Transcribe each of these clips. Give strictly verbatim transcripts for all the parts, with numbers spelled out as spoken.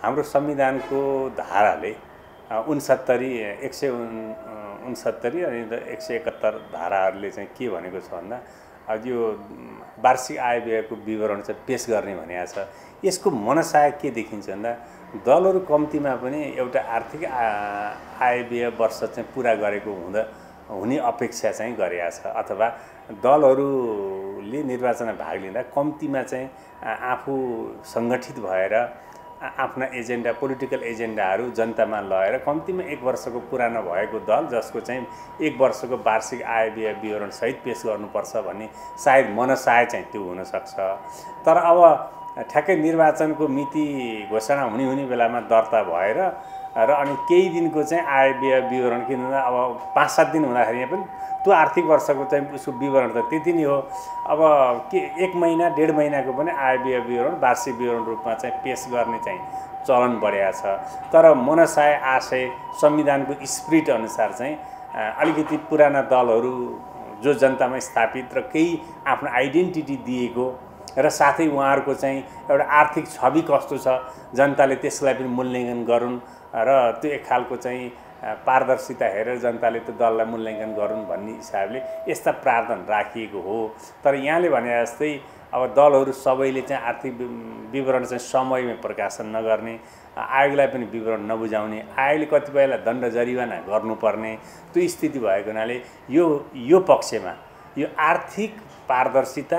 हाम्रो संविधानको धाराले उनसत्तरी एक सय उनसत्तरी अनि एक सय एकहत्तर धाराहरूले चाहिँ के भनेको छ भन्दा अब यो वार्षिक आय व्ययको विवरण चाहिँ पेश गर्ने भनेको छ। यसको मनसाय के देखिन्छ भन्दा दलहरू कम्तीमा पनि एउटा आर्थिक आय व्यय वर्ष चाहिँ पुरा गरेको हुँदा हुने अपेक्षा चाहिँ गरेका छ, अथवा दलहरूले निर्वाचनमा भाग लिँदा कम्तीमा चाहिँ आफू सङ्गठित भएर आफ्ना एजेन्डा पोलिटिकल एजेन्डाहरू जनतामा लगेर कम्तीमा एक वर्षको पुरानो भएको दल जसको चाहिँ एक वर्षको वार्षिक आय व्यय विवरण सहित पेश गर्नुपर्छ भन्ने सायद मनसाय चाहिँ त्यो हुनसक्छ। तर अब ठ्याक्कै निर्वाचनको मिति घोषणा हुने हुने बेलामा दर्ता भएर र अनि केही दिनको चाहिँ आय व्यय विवरण किन अब पाँच सात दिन हुँदाखेरि पनि त्यो आर्थिक वर्षको चाहिँ उसको विवरण त त्यति नै हो। अब के एक महिना डेढ महिनाको पनि आय व्यय विवरण वार्षिक विवरण रूपमा चाहिँ पेश गर्ने चाहिँ चलन बढेको छ। तर मनसाय आशय संविधानको स्पिरिट अनुसार चाहिँ अलिकति पुराना दलहरू जो जनतामा स्थापित र केही आफ्नो आइडेन्टिटी दिएको र साथै उहाँहरूको चाहिँ एउटा आर्थिक छवि कस्तो छ जनताले त्यसलाई पनि मूल्याङ्कन गरून् र त्यो एक खालको चाहिँ पारदर्शिता हेरेर जनताले त्यो दललाई मूल्याङ्कन गरून् भन्ने हिसाबले यस्ता प्रावधान राखिएको हो। तर यहाँले भने जस्तै अब दलहरू सबैले चाहिँ आर्थिक विवरण चाहिँ समयमै प्रकाशन नगर्ने, आयोगलाई पनि विवरण नबुझाउने, आयोगले कतिपयलाई दण्ड जरिवाना गर्नुपर्ने त्यो स्थिति भएको हुनाले यो यो पक्षमा यो आर्थिक पारदर्शिता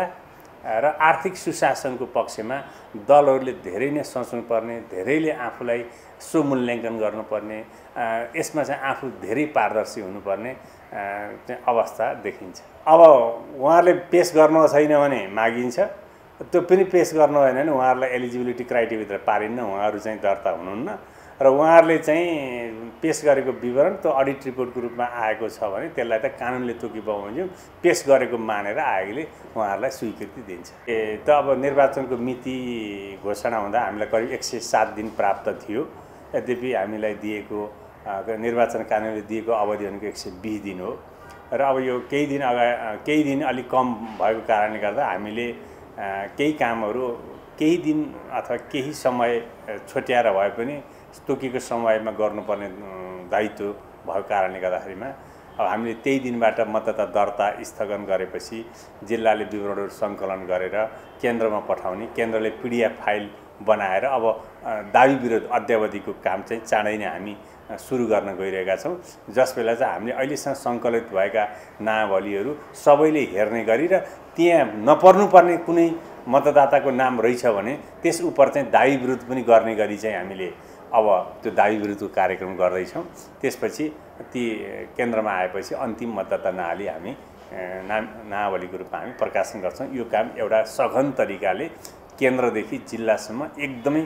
र आर्थिक सुशासनको पक्षमा दलहरूले धेरै नै सोच्नुपर्ने, धेरैले आफूलाई स्वमूल्याङ्कन गर्नुपर्ने, यसमा चाहिँ आफू धेरै पारदर्शी हुनुपर्ने चाहिँ अवस्था देखिन्छ। अब उहाँहरूले पेश गर्नु छैन भने मागिन्छ, त्यो पनि पेश गर्नु भएन भने उहाँहरूलाई एलिजिबिलिटी क्राइटेरियाभित्र पारिन्न, उहाँहरू चाहिँ दर्ता हुनुहुन्न र उहाँहरूले चाहिँ पेश गरेको विवरण त्यो अडिट रिपोर्टको रूपमा आएको छ भने त्यसलाई त कानुनले तोकी बमोजिम पेश गरेको मानेर आयोगले उहाँहरूलाई स्वीकृति दिन्छ। ए त अब निर्वाचनको मिति घोषणा हुँदा हामीलाई करिब एक सय सात दिन प्राप्त थियो। यद्यपि हामीलाई दिएको निर्वाचन कानुनले दिएको अवधि भनेको एक सय बिस दिन हो र अब यो केही दिन अगाडि केही दिन अलिक कम भएको कारणले गर्दा हामीले केही कामहरू केही दिन अथवा केही समय छुट्याएर भए पनि तोकेको समयमा गर्नुपर्ने दायित्व भएको कारणले गर्दाखेरिमा अब हामीले त्यही दिनबाट मतदाता दर्ता स्थगन गरेपछि जिल्लाले विवरणहरू सङ्कलन गरेर केन्द्रमा पठाउने, केन्द्रले पिडिएफ फाइल बनाएर अब दाबी विरोध अद्यावधिको काम चाहिँ चाँडै नै हामी सुरु गर्न गइरहेका छौँ। जस बेला चाहिँ हामीले अहिलेसम्म सङ्कलित भएका नामावलीहरू सबैले हेर्ने गरी र त्यहाँ नपर्नुपर्ने कुनै मतदाताको नाम रहेछ भने त्यस उप चाहिँ दाबी विरोध पनि गर्ने गरी चाहिँ हामीले अब त्यो दाबी विरुद्धको कार्यक्रम गर्दैछौँ। त्यसपछि ती केन्द्रमा आएपछि अन्तिम मतदाता नाली हामी नाम नामावलीको रूपमा हामी प्रकाशन गर्छौँ। यो काम एउटा सघन तरिकाले केन्द्रदेखि जिल्लासम्म एकदमै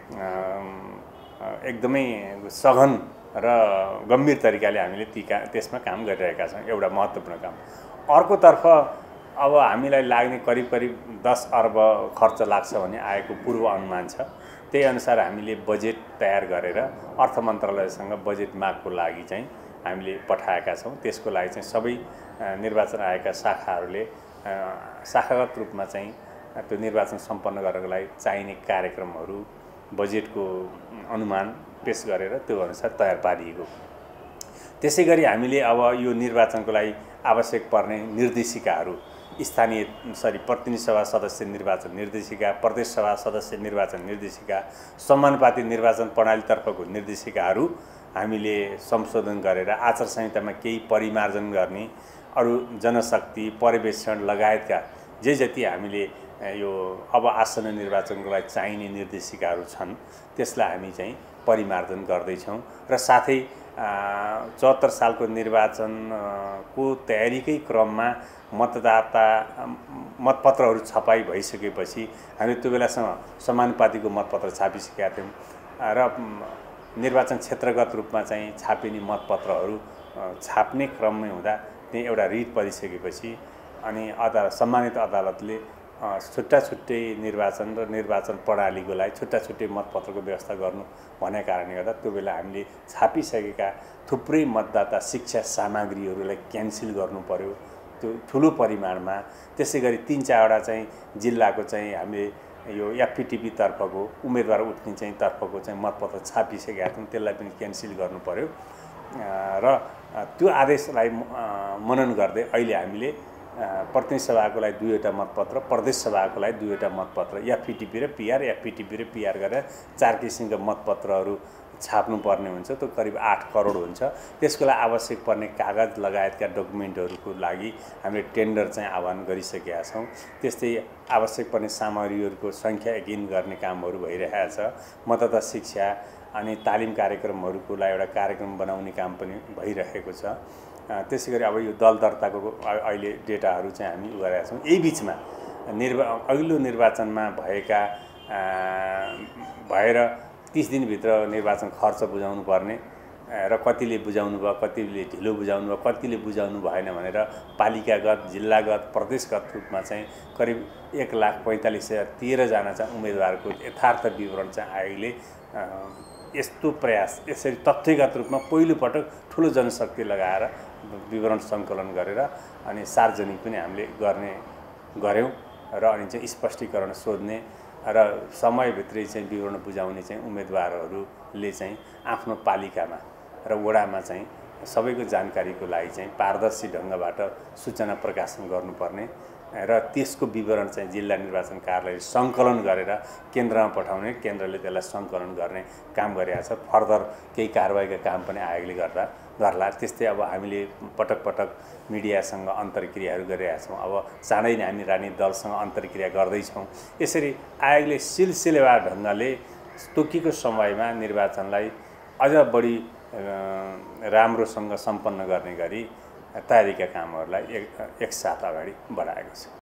एकदमै सघन र गम्भीर तरिकाले हामीले ती का त्यसमा काम गरिरहेका छौँ। एउटा महत्त्वपूर्ण काम। अर्कोतर्फ अब हामीलाई लाग्ने करिब करिब दस अर्ब खर्च लाग्छ भन्ने आएको पूर्व अनुमान छ। त्यही अनुसार हामीले बजेट तयार गरेर अर्थ मन्त्रालयसँग बजेट मागको लागि चाहिँ हामीले पठाएका छौँ। त्यसको लागि चाहिँ सबै निर्वाचन आयोगका शाखाहरूले शाखागत रूपमा चाहिँ त्यो निर्वाचन सम्पन्न गर्नको लागि चाहिने कार्यक्रमहरू बजेटको अनुमान पेश गरेर त्यो अनुसार तयार पारिएको। त्यसै गरी हामीले अब यो निर्वाचनको लागि आवश्यक पर्ने निर्देशिकाहरू स्थानीय सरी प्रतिनिधि सभा सदस्य निर्वाचन निर्देशिका, प्रदेश सभा सदस्य निर्वाचन निर्देशिका, समानुपातिक निर्वाचन प्रणालीतर्फको निर्देशिकाहरू हामीले संशोधन गरेर आचार संहितामा केही परिमार्जन गर्ने, अरू जनशक्ति पर्यवेक्षण लगायतका जे जति हामीले यो अब आसन्न निर्वाचनको लागि चाहिने निर्देशिकाहरू छन् त्यसलाई हामी चाहिँ परिमार्जन गर्दैछौँ र साथै चौहत्तर सालको निर्वाचनको तयारीकै क्रममा मतदाता मतपत्रहरू छपाई भइसकेपछि हामी त्यो बेलासम्म समानुपातिको मतपत्र छापिसकेका थियौँ र निर्वाचन क्षेत्रगत रूपमा चाहिँ छापिने मतपत्रहरू छाप्ने क्रममै हुँदा त्यही एउटा रिट परिसकेपछि अनि अदालत सम्मानित अदालतले छुट्टा छुट्टै निर्वाचन र निर्वाचन प्रणालीको लागि छुट्टा छुट्टै मतपत्रको व्यवस्था गर्नु भनेको कारणले गर्दा त्यो बेला हामीले छापिसकेका थुप्रै मतदाता शिक्षा सामग्रीहरूलाई क्यान्सल गर्नु पर्यो त्यो ठुलो परिमाणमा। त्यसै गरी तीन चारवटा चाहिँ जिल्लाको चाहिँ हामीले यो एफपिटिपी तर्फको उम्मेदवार उठ्ने चाहिँ तर्फको चाहिँ मतपत्र छापिसकेका छौँ, त्यसलाई पनि क्यान्सल गर्नु पर्यो र त्यो आदेशलाई मनन गर्दै अहिले हामीले प्रतिनिधि सभाको लागि दुईवटा मतपत्र, प्रदेश सभाको लागि दुईवटा मतपत्र, एफपिटिपी र पिआर, एफपिटिपी र पिआर गरेर चार किसिमका मतपत्रहरू छाप्नु पर्ने हुन्छ। त्यो करिब आठ करोड हुन्छ। त्यसको लागि आवश्यक पर्ने कागज लगायतका डकुमेन्टहरूको लागि हामीले टेन्डर चाहिँ आह्वान गरिसकेका छौँ। त्यस्तै आवश्यक पर्ने सामग्रीहरूको सङ्ख्या यकिन गर्ने कामहरू भइरहेको छ। मतदाता शिक्षा अनि तालिम कार्यक्रमहरूको लागि एउटा कार्यक्रम बनाउने काम पनि भइरहेको छ। त्यसै गरी अब यो दल दर्ताको अहिले डेटाहरू चाहिँ हामी उ गरेका छौँ। यही बिचमा निर्वा अघिल्लो निर्वाचनमा भएका भएर तीस दिनभित्र निर्वाचन खर्च बुझाउनु पर्ने र कतिले बुझाउनु भयो, कतिले ढिलो बुझाउनु भयो, कतिले बुझाउनु भएन भनेर पालिकागत, जिल्लागत, प्रदेशगत रूपमा चाहिँ करिब एक लाख पैँतालिस हजार तेह्रजना चाहिँ उम्मेदवारको यथार्थ विवरण चाहिँ आयोगले यस्तो प्रयास यसरी तथ्यगत रूपमा पहिलोपटक ठुलो जनशक्ति लगाएर विवरण सङ्कलन गरेर अनि सार्वजनिक पनि हामीले गर्ने गऱ्यौँ र अनि चाहिँ स्पष्टीकरण सोध्ने र समयभित्रै चाहिँ विवरण बुझाउने चाहिँ उम्मेदवारहरूले चाहिँ आफ्नो पालिकामा र वडामा चाहिँ सबैको जानकारीको लागि चाहिँ पारदर्शी ढङ्गबाट सूचना प्रकाशन गर्नुपर्ने र त्यसको विवरण चाहिँ जिल्ला निर्वाचन कार्यालयले सङ्कलन गरेर केन्द्रमा पठाउने, केन्द्रले त्यसलाई सङ्कलन गर्ने काम गरिरहेको छ। फर्दर केही कारबाहीका काम पनि आयोगले गर्दा गर्ला। त्यस्तै अब हामीले पटक पटक मिडियासँग अन्तर्क्रियाहरू गरिरहेका छौँ। अब चाँडै नै हामी राजनीतिक दलसँग अन्तर्क्रिया गर्दैछौँ। यसरी आयोगले सिलसिलेवार ढङ्गले तोकिएको समयमा निर्वाचनलाई अझ बढी राम्रोसँग सम्पन्न गर्ने गरी तयारीका कामहरूलाई एक एक साथ अगाडि बढाएको छ।